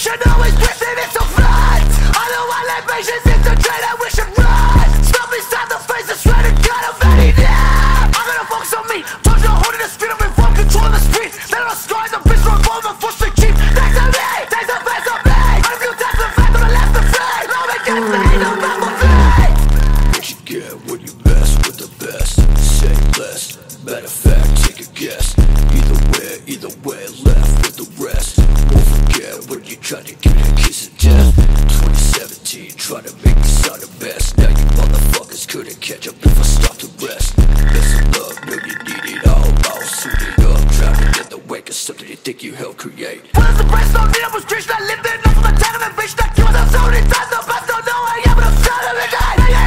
should always twisted, it's so flat. I know I let patience infiltrate and we should run. Stop inside the face, I swear to God I'm ready now. I'm gonna focus on me, told you holding the street, I'm in full control of the street. Let us sky the bitch revolver for straight cheap. Thanks to me, thanks to face on me. I'm a few times the fact that I left the free. No one can say no back for free. What you get when you mess with the best? Say less, matter of fact, take a guess. Either way, left with the rest. Won't forget when you tried to give me a kiss of death. 2017, trying to make this sound a mess. Now you motherfuckers couldn't catch up if I stopped to rest. Best of luck, know you need it all suited up, drowning in the wake of something you think you helped create. What is the price on me? I was preached, I lived enough of my time and bitch that kills us so many times. The best don't know I am, but I'm trying to make it.